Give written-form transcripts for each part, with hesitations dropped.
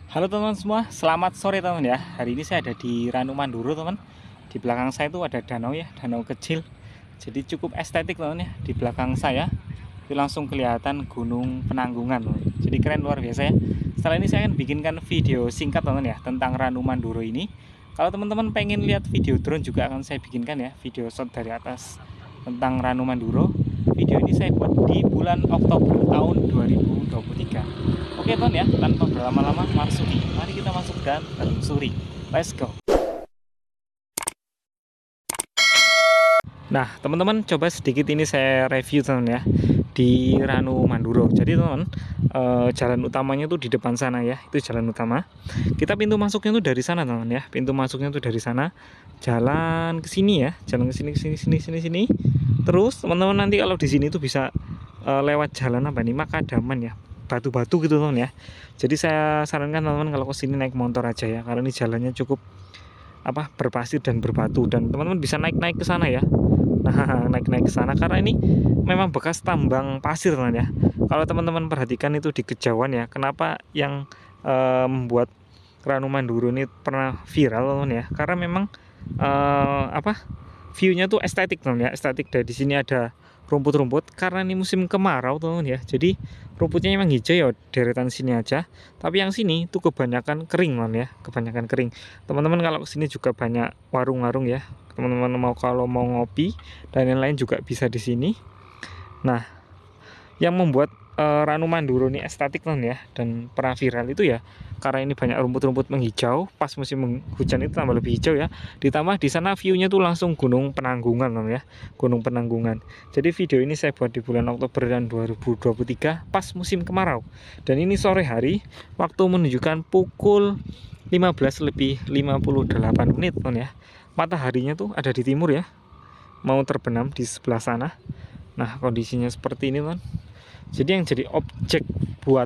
Halo teman-teman semua, selamat sore teman ya. Hari ini saya ada di Ranu Manduro teman. Di belakang saya itu ada danau ya, danau kecil. Jadi cukup estetik teman ya. Di belakang saya itu langsung kelihatan Gunung Penanggungan teman. Jadi keren luar biasa ya. Setelah ini saya akan bikinkan video singkat teman ya tentang Ranu Manduro ini. Kalau teman-teman pengen lihat video drone juga akan saya bikinkan ya, video shot dari atas tentang Ranu Manduro. Video ini saya buat di bulan Oktober tahun 2023. Oke teman ya, tanpa berlama-lama mari kita masuk dan telusuri. Let's go. Nah teman-teman, coba sedikit ini saya review teman ya di Ranu Manduro. Jadi teman, jalan utamanya tuh di depan sana ya, itu jalan utama. Kita pintu masuknya tuh dari sana teman ya, pintu masuknya tuh dari sana. Jalan ke sini ya, jalan ke sini. Terus teman-teman nanti kalau di sini tuh bisa lewat jalan apa nih, Makadaman ya, batu-batu gitu teman ya. Jadi saya sarankan teman-teman kalau ke sini naik motor aja ya, karena ini jalannya cukup berpasir dan berbatu, dan teman-teman bisa naik-naik ke sana ya. Nah, naik-naik ke sana karena ini memang bekas tambang pasir teman ya. Kalau teman-teman perhatikan itu di kejauhan ya, kenapa yang membuat Ranu Manduro ini pernah viral teman ya, karena memang view-nya tuh estetik teman ya, estetik. Dari sini ada rumput-rumput karena ini musim kemarau teman ya, jadi rumputnya memang hijau ya, deretan sini aja. Tapi yang sini tuh kebanyakan kering teman ya, kebanyakan kering. Teman-teman kalau kesini juga banyak warung-warung ya, teman-teman kalau mau ngopi dan lain-lain juga bisa di sini. Nah, yang membuat Ranu Manduro ini estetik kan ya, dan pernah viral itu ya karena ini banyak rumput-rumput menghijau. Pas musim hujan itu tambah lebih hijau ya, ditambah di sana view-nya tuh langsung Gunung Penanggungan ya, Gunung Penanggungan. Jadi video ini saya buat di bulan Oktober dan 2023 pas musim kemarau, dan ini sore hari, waktu menunjukkan pukul 15 lebih 58 menit ya. Mataharinya tuh ada di timur ya, mau terbenam di sebelah sana. Nah kondisinya seperti ini teman. Jadi yang jadi objek buat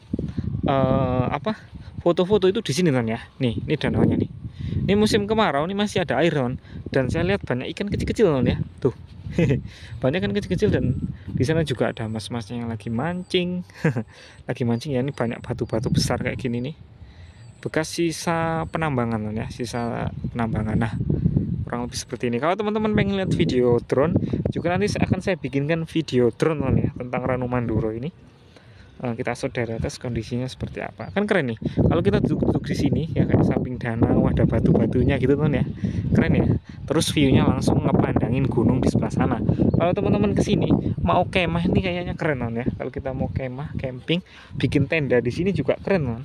foto-foto itu di sini teman ya. Nih, ini danaunya nih. Ini musim kemarau, ini masih ada air teman. Dan saya lihat banyak ikan kecil-kecil teman ya. Tuh, banyak ikan kecil-kecil, dan di sana juga ada mas-masnya yang lagi mancing. Lagi mancing ya. Ini banyak batu-batu besar kayak gini nih. Bekas sisa penambangan teman ya, sisa penambangan. Nah, kurang lebih seperti ini. Kalau teman-teman pengen lihat video drone juga, nanti akan saya bikinkan video drone teman ya tentang Ranu Manduro ini. Kita shot dari atas kondisinya seperti apa, kan keren nih. Kalau kita duduk di sini ya, kayak samping danau ada batu-batunya gitu teman ya, keren ya. Terus view-nya langsung ngepandangin gunung di sebelah sana. Kalau teman-teman kesini mau kemah, ini kayaknya keren teman ya. Kalau kita mau kemah, camping, bikin tenda di sini juga keren teman.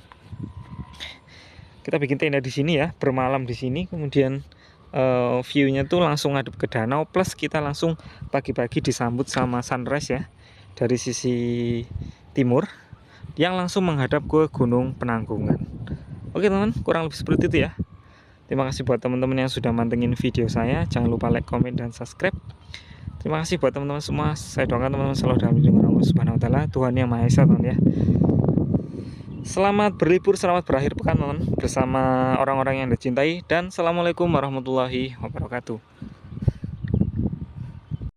Kita bikin tenda di sini ya, bermalam di sini, kemudian view-nya tuh langsung ngadep ke danau, plus kita langsung pagi-pagi disambut sama sunrise ya dari sisi timur yang langsung menghadap ke Gunung Penanggungan. Oke teman, kurang lebih seperti itu ya. Terima kasih buat teman-teman yang sudah mantengin video saya. Jangan lupa like, komen, dan subscribe. Terima kasih buat teman-teman semua. Saya doakan teman-teman selalu dalam lindungan Allah Subhanahu wa taala, Tuhan Yang Maha Esa teman ya. Selamat berlibur, selamat berakhir pekan teman bersama orang-orang yang Anda cintai, dan assalamualaikum warahmatullahi wabarakatuh.